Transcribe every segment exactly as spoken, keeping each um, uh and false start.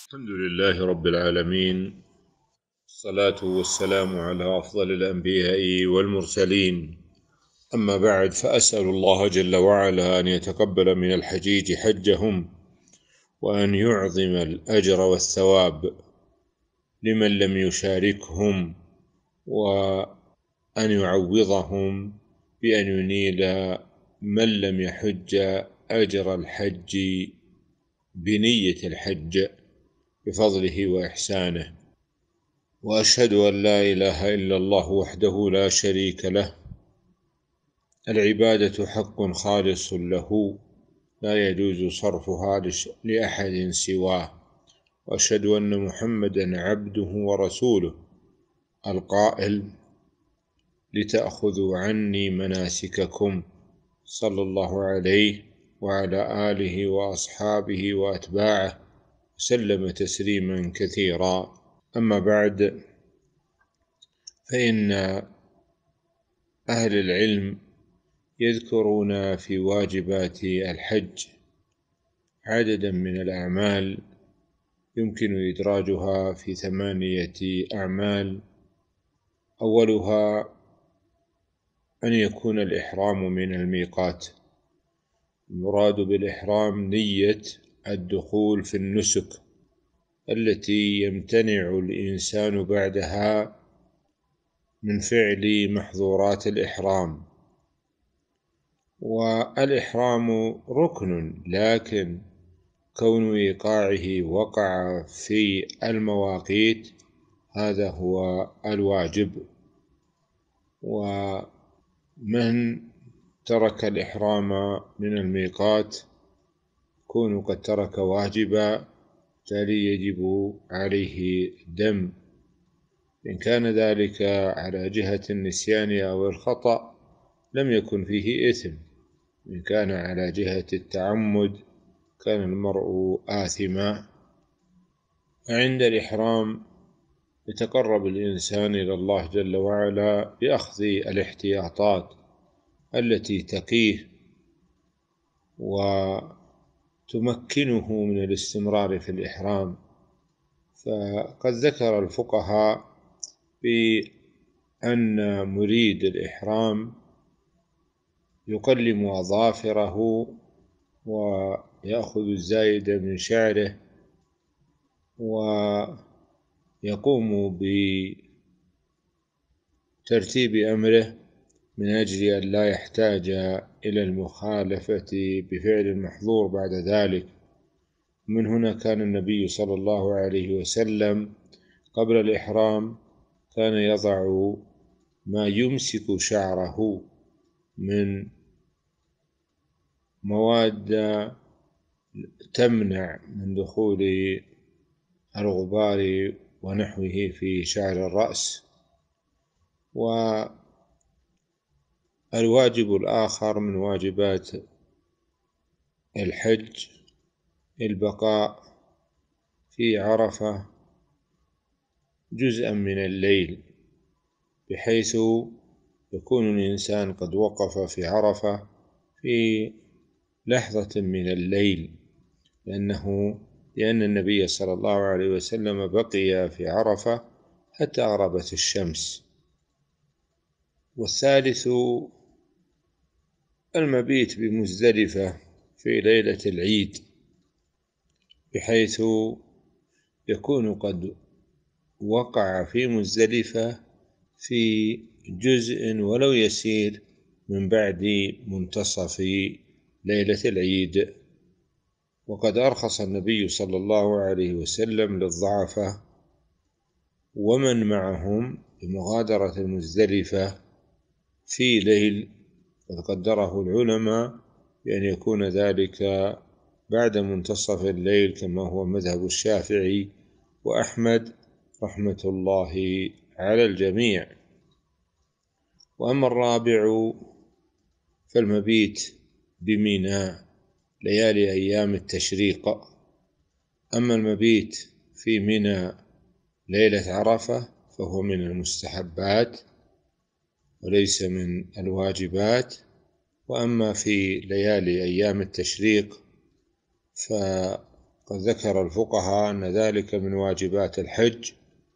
الحمد لله رب العالمين. الصلاة والسلام على أفضل الأنبياء والمرسلين. أما بعد، فأسأل الله جل وعلا أن يتقبل من الحجيج حجهم، وأن يعظم الأجر والثواب لمن لم يشاركهم، وأن يعوضهم بأن ينيل من لم يحج أجر الحج بنية الحج بفضله وإحسانه. وأشهد أن لا إله إلا الله وحده لا شريك له، العبادة حق خالص له، لا يجوز صرفها لأحد سواه. وأشهد أن محمدا عبده ورسوله، القائل: لتأخذوا عني مناسككم، صلى الله عليه وعلى آله وأصحابه وأتباعه وسلم تسليما كثيرا. أما بعد، فإن أهل العلم يذكرون في واجبات الحج عددا من الأعمال يمكن إدراجها في ثمانية أعمال. أولها أن يكون الإحرام من الميقات. المراد بالإحرام نية الدخول في النسك التي يمتنع الإنسان بعدها من فعل محظورات الإحرام. والإحرام ركن، لكن كون إيقاعه وقع في المواقيت هذا هو الواجب. ومن ترك الإحرام من الميقات يكون قد ترك واجبا، بالتالي يجب عليه دم. إن كان ذلك على جهة النسيان أو الخطأ لم يكن فيه إثم. إن كان على جهة التعمد كان المرء آثما. عند الإحرام يتقرب الإنسان إلى الله جل وعلا بأخذ الاحتياطات التي تقيه وتمكنه من الاستمرار في الإحرام. فقد ذكر الفقهاء بأن مريد الإحرام يقلم أظافره ويأخذ الزايد من شعره ويقوم بترتيب أمره من أجل أن لا يحتاج إلى المخالفة بفعل المحظور بعد ذلك. من هنا كان النبي صلى الله عليه وسلم قبل الإحرام كان يضع ما يمسك شعره من مواد تمنع من دخول الغبار ونحوه في شعر الرأس. والواجب الآخر من واجبات الحج البقاء في عرفة جزءا من الليل، بحيث يكون الإنسان قد وقف في عرفة في لحظة من الليل، لأنه لأن النبي صلى الله عليه وسلم بقي في عرفة حتى غربت الشمس. والثالث المبيت بمزدلفة في ليلة العيد، بحيث يكون قد وقع في مزدلفة في جزء ولو يسير من بعد منتصف ليلة العيد. وقد أرخص النبي صلى الله عليه وسلم للضعفاء ومن معهم بمغادرة المزدلفة في ليل، قد قدره العلماء بأن يكون ذلك بعد منتصف الليل، كما هو مذهب الشافعي وأحمد رحمة الله على الجميع. وأما الرابع فالمبيت بمنى ليالي أيام التشريق. أما المبيت في منى ليلة عرفة فهو من المستحبات وليس من الواجبات. وأما في ليالي أيام التشريق قد ذكر الفقهاء أن ذلك من واجبات الحج،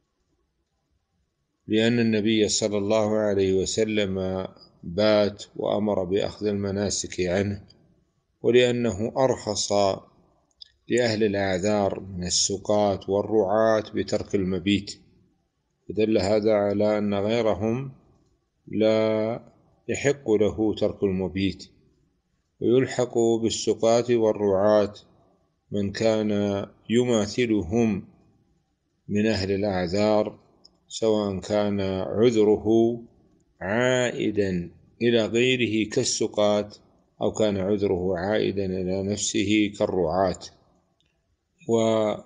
لأن النبي صلى الله عليه وسلم بات وأمر بأخذ المناسك عنه، ولأنه أرخص لأهل الأعذار من السقاة والرعاة بترك المبيت، فدل هذا على أن غيرهم لا يحق له ترك المبيت. ويلحق بالسقاة والرعاة من كان يماثلهم من أهل الأعذار، سواء كان عذره عائدا إلى غيره كالسقاة أو كان عذره عائدا إلى نفسه كالرعاة. ومن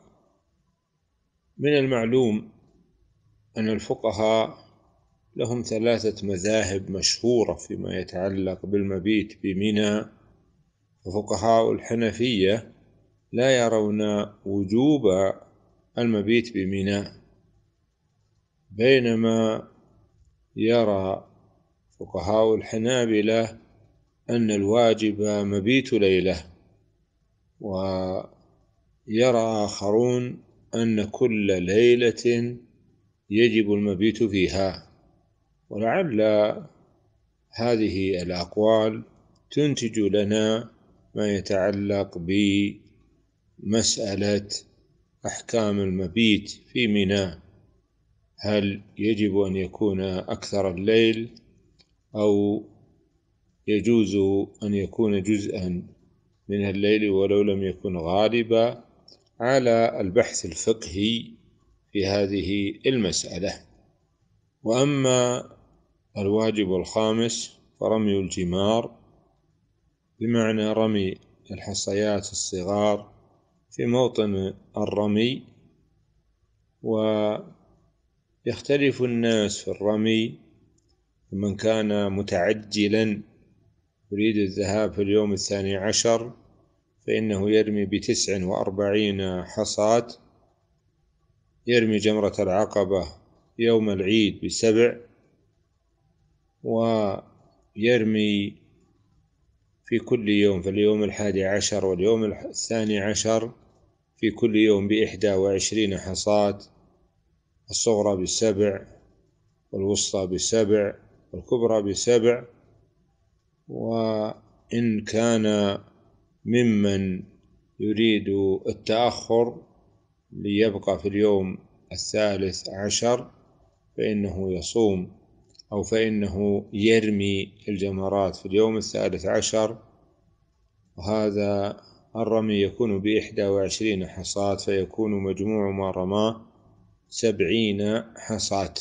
المعلوم أن الفقهاء لهم ثلاثة مذاهب مشهورة فيما يتعلق بالمبيت بمنى. ففقهاء الحنفية لا يرون وجوب المبيت بمنى، بينما يرى فقهاء الحنابلة أن الواجب مبيت ليلة، ويرى آخرون أن كل ليلة يجب المبيت فيها. ولعل هذه الأقوال تنتج لنا ما يتعلق بمسألة أحكام المبيت في منى، هل يجب أن يكون أكثر الليل أو يجوز أن يكون جزءا من الليل ولو لم يكن غالبا، على البحث الفقهي في هذه المسألة. وأما الواجب الخامس فرمي الجمار، بمعنى رمي الحصيات الصغار في موطن الرمي. ويختلف الناس في الرمي، من كان متعجلا يريد الذهاب في اليوم الثاني عشر فإنه يرمي بتسع وأربعين حصاة، يرمي جمرة العقبة يوم العيد بسبع، ويرمي في كل يوم في اليوم الحادي عشر واليوم الثاني عشر في كل يوم بإحدى وعشرين حصاة، الصغرى بسبع والوسطى بسبع والكبرى بسبع. وإن كان ممن يريد التأخر ليبقى في اليوم الثالث عشر فإنه يصوم أو فإنه يرمي الجمرات في اليوم الثالث عشر، وهذا الرمي يكون بإحدى وعشرين حصاة، فيكون مجموع ما رماه سبعين حصاة.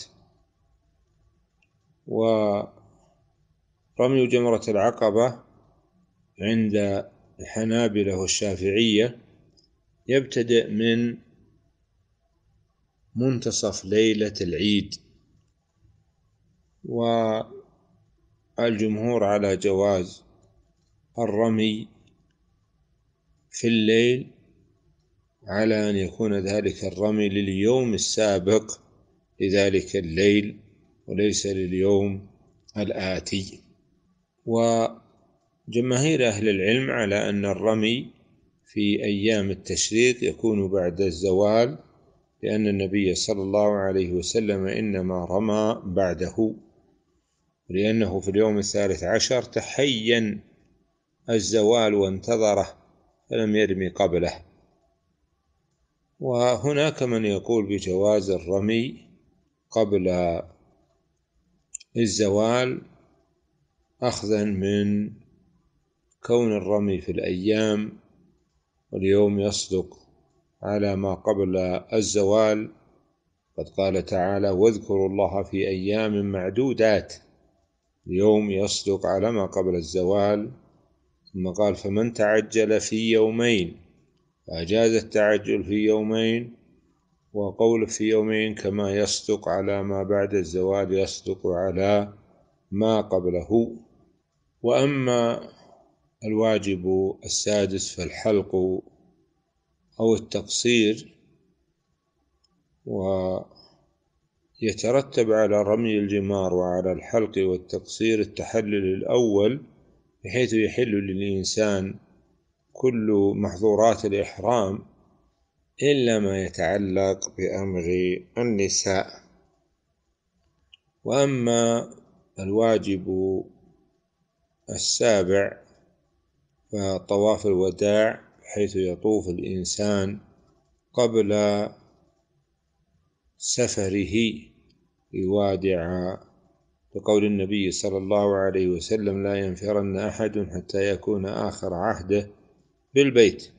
ورمي جمرة العقبة عند الحنابلة والشافعية يبتدئ من منتصف ليلة العيد، والجمهور على جواز الرمي في الليل على أن يكون ذلك الرمي لليوم السابق لذلك الليل وليس لليوم الآتي. وجماهير أهل العلم على أن الرمي في أيام التشريق يكون بعد الزوال، لأن النبي صلى الله عليه وسلم إنما رمى بعده، لأنه في اليوم الثالث عشر تحين الزوال وانتظره فلم يرمي قبله. وهناك من يقول بجواز الرمي قبل الزوال، أخذا من كون الرمي في الأيام واليوم يصدق على ما قبل الزوال. قد قال تعالى: واذكروا الله في أيام معدودات، اليوم يصدق على ما قبل الزوال. ثم قال: فمن تعجل في يومين، فأجاز التعجل في يومين، وقول في يومين كما يصدق على ما بعد الزوال يصدق على ما قبله. وأما الواجب السادس فالحلق أو التقصير، ويترتب على رمي الجمار وعلى الحلق والتقصير التحلل الأول، بحيث يحل للإنسان كل محظورات الإحرام إلا ما يتعلق بأمر النساء. وأما الواجب السابع فطواف الوداع، حيث يطوف الإنسان قبل سفره يوادع، بقول النبي صلى الله عليه وسلم: لا ينفرن أحد حتى يكون آخر عهده بالبيت.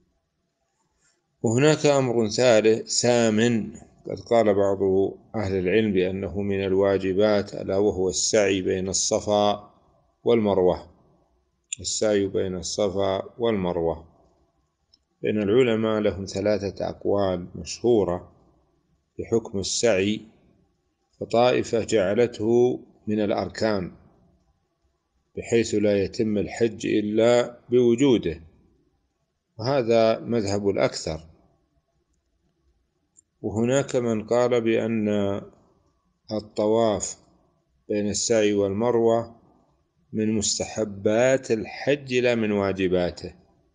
وهناك أمر ثالث سامن قد قال بعض أهل العلم بأنه من الواجبات، ألا وهو السعي بين الصفا والمروة. السعي بين الصفا والمروة، بين العلماء لهم ثلاثة أقوال مشهورة بحكم السعي، فطائفة جعلته من الأركان بحيث لا يتم الحج إلا بوجوده، وهذا مذهب الأكثر. وهناك من قال بأن الطواف بين السعي والمروة من مستحبات الحج لا من واجباته،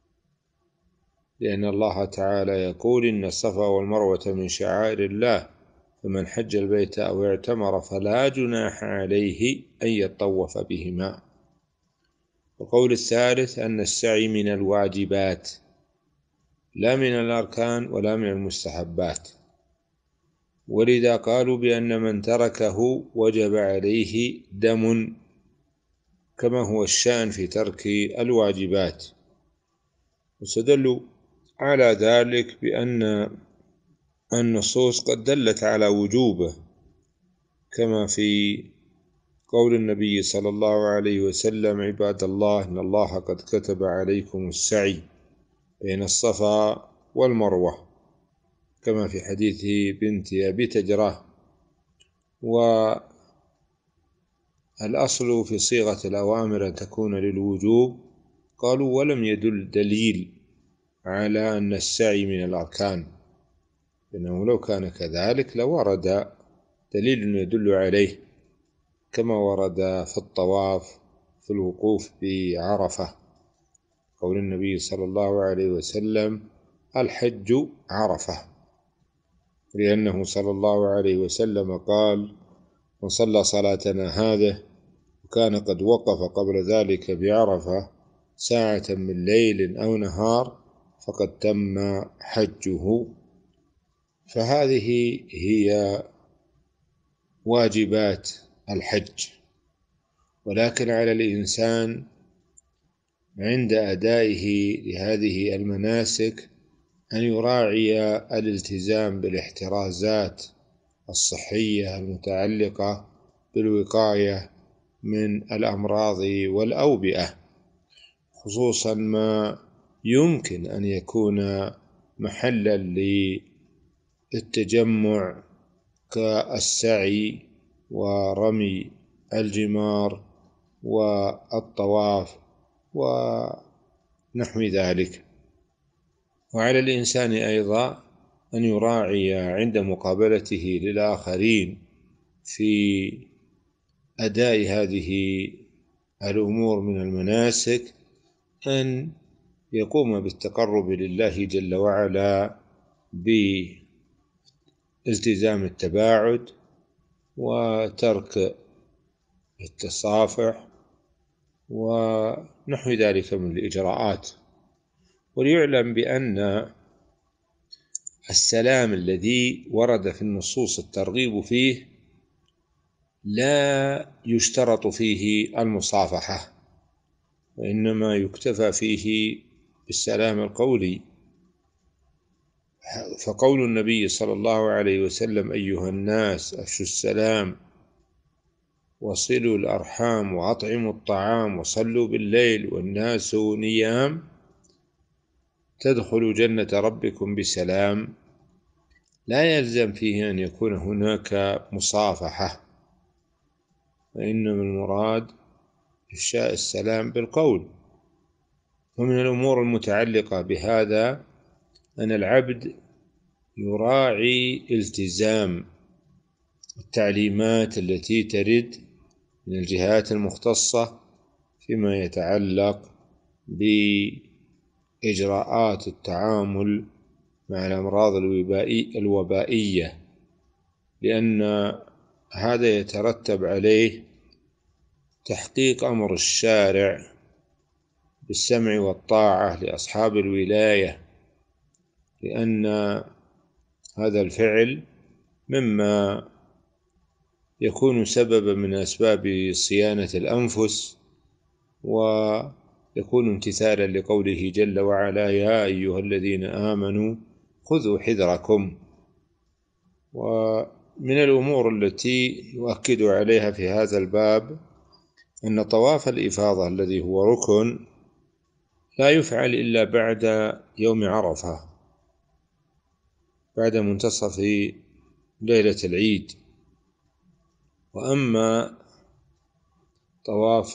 لأن الله تعالى يقول: إن الصفا والمروة من شعائر الله فمن حج البيت أو اعتمر فلا جناح عليه أن يطوف بهما. القول الثالث أن السعي من الواجبات لا من الأركان ولا من المستحبات، ولذا قالوا بأن من تركه وجب عليه دم، كما هو الشأن في ترك الواجبات. واستدلوا على ذلك بأن النصوص قد دلت على وجوبه، كما في قول النبي صلى الله عليه وسلم: عباد الله، إن الله قد كتب عليكم السعي بين الصفا والمروة، كما في حديث بنت أبي تجراه. والأصل في صيغة الأوامر أن تكون للوجوب. قالوا: ولم يدل دليل على أن السعي من الأركان، لأنه لو كان كذلك لورد دليل يدل عليه، كما ورد في الطواف في الوقوف بعرفة، قول النبي صلى الله عليه وسلم: الحج عرفة، لأنه صلى الله عليه وسلم قال: من صلى صلاتنا هذه وكان قد وقف قبل ذلك بعرفة ساعة من ليل أو نهار فقد تم حجه. فهذه هي واجبات الحج. ولكن على الإنسان عند أدائه لهذه المناسك أن يراعي الالتزام بالاحترازات الصحية المتعلقة بالوقاية من الأمراض والأوبئة، خصوصا ما يمكن أن يكون محلا للتجمع كالسعي ورمي الجمار والطواف ونحو ذلك. وعلى الإنسان أيضا أن يراعي عند مقابلته للآخرين في أداء هذه الأمور من المناسك أن يقوم بالتقرب لله جل وعلا بالتزام التباعد وترك التصافح ونحو ذلك من الإجراءات. وليعلم بأن السلام الذي ورد في النصوص الترغيب فيه لا يشترط فيه المصافحة، وإنما يكتفى فيه بالسلام القولي. فقول النبي صلى الله عليه وسلم: أيها الناس أفشوا السلام وصلوا الأرحام وأطعموا الطعام وصلوا بالليل والناس نيام تدخلوا جنة ربكم بسلام، لا يلزم فيه أن يكون هناك مصافحة، وإنما المراد إفشاء السلام بالقول. ومن الأمور المتعلقة بهذا أن العبد يراعي التزام التعليمات التي ترد من الجهات المختصة فيما يتعلق بإجراءات التعامل مع الأمراض الوبائي الوبائية، لأن هذا يترتب عليه تحقيق أمر الشارع بالسمع والطاعة لأصحاب الولاية، لأن هذا الفعل مما يكون سببا من أسباب صيانة الأنفس، ويكون امتثالا لقوله جل وعلا: يا أيها الذين آمنوا خذوا حذركم. ومن الأمور التي يؤكد عليها في هذا الباب أن طواف الإفاضة الذي هو ركن لا يفعل إلا بعد يوم عرفة، بعد منتصف ليلة العيد. وأما طواف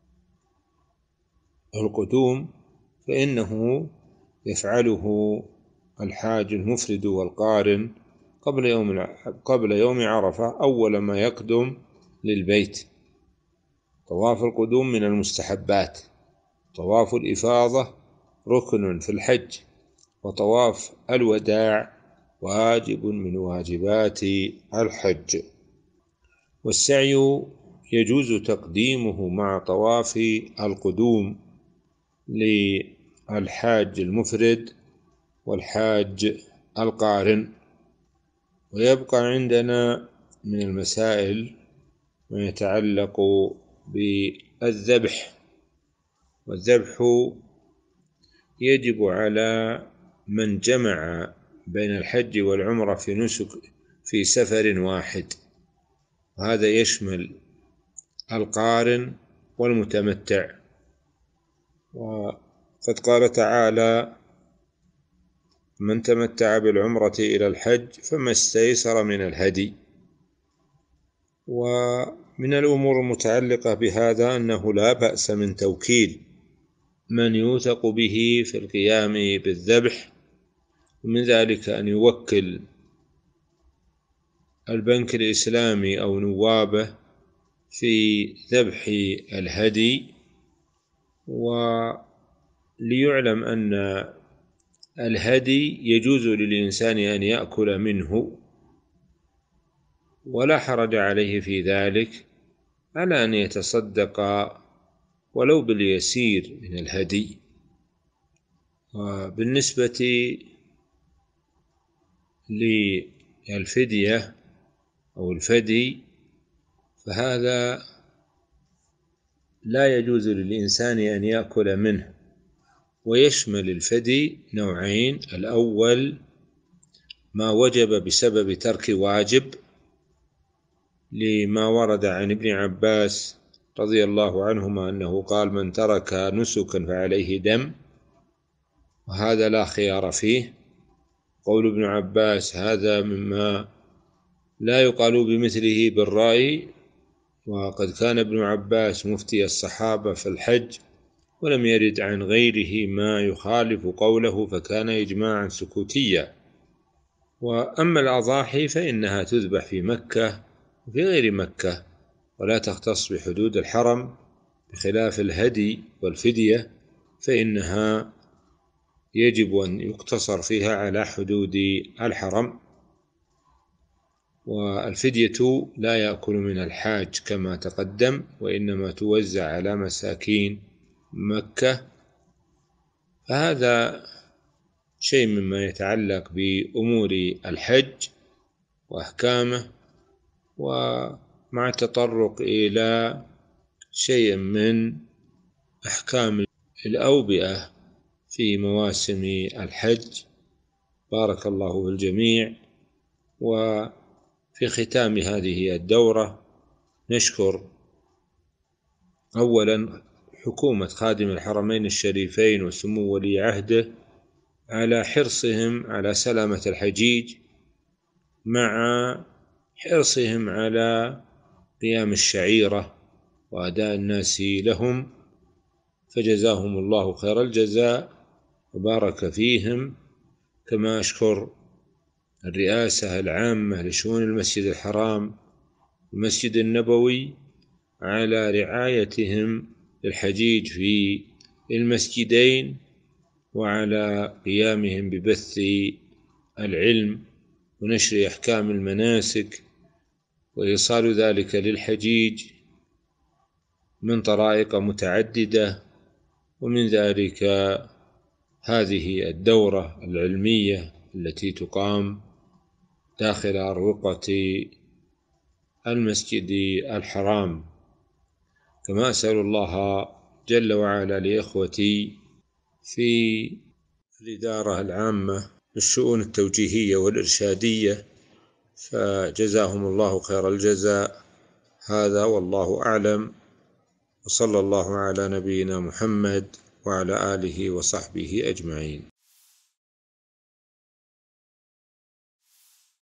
القدوم فإنه يفعله الحاج المفرد والقارن قبل يوم قبل يوم عرفة أول ما يقدم للبيت. طواف القدوم من المستحبات، طواف الإفاضة ركن في الحج، وطواف الوداع واجب من واجبات الحج. والسعي يجوز تقديمه مع طواف القدوم للحاج المفرد والحاج القارن. ويبقى عندنا من المسائل ما يتعلق بالذبح، والذبح يجب على من جمع بين الحج والعمرة في نسك في سفر واحد، وهذا يشمل القارن والمتمتع. وقد قال تعالى: من تمتع بالعمرة إلى الحج فما استيسر من الهدي. ومن الأمور المتعلقة بهذا أنه لا بأس من توكيل من يوثق به في القيام بالذبح، ومن ذلك أن يوكل البنك الإسلامي أو نوابه في ذبح الهدي. وليعلم أن الهدي يجوز للإنسان أن يأكل منه، ولا حرج عليه في ذلك، على أن يتصدق ولو باليسير من الهدي. وبالنسبة للفدية أو الفدي فهذا لا يجوز للإنسان أن يأكل منه، ويشمل الفدي نوعين: الأول ما وجب بسبب ترك واجب، لما ورد عن ابن عباس رضي الله عنهما أنه قال: من ترك نسكا فعليه دم، وهذا لا خيار فيه. قول ابن عباس هذا مما لا يقال بمثله بالرأي، وقد كان ابن عباس مفتي الصحابة في الحج، ولم يرد عن غيره ما يخالف قوله، فكان إجماعا سكوتيا. وأما الأضاحي فإنها تذبح في مكة وفي غير مكة، ولا تختص بحدود الحرم، بخلاف الهدي والفدية فإنها يجب أن يقتصر فيها على حدود الحرم. والفدية لا يأكل من الحاج كما تقدم، وإنما توزع على مساكين مكة. فهذا شيء مما يتعلق بأمور الحج وأحكامه، ومع التطرق إلى شيء من أحكام الأوبئة في مواسم الحج. بارك الله في الجميع. وفي ختام هذه الدورة نشكر أولا حكومة خادم الحرمين الشريفين وسمو ولي عهده على حرصهم على سلامة الحجيج، مع حرصهم على قيام الشعيرة وأداء الناس لهم، فجزاهم الله خير الجزاء وبارك فيهم. كما أشكر الرئاسة العامة لشؤون المسجد الحرام والمسجد النبوي على رعايتهم للحجيج في المسجدين، وعلى قيامهم ببث العلم ونشر أحكام المناسك وإيصال ذلك للحجيج من طرائق متعددة، ومن ذلك هذه الدورة العلمية التي تقام داخل أروقة المسجد الحرام. كما أسأل الله جل وعلا لإخوتي في الإدارة العامة للشؤون التوجيهية والإرشادية، فجزاهم الله خير الجزاء. هذا والله أعلم، وصلى الله على نبينا محمد وعلى آله وصحبه أجمعين.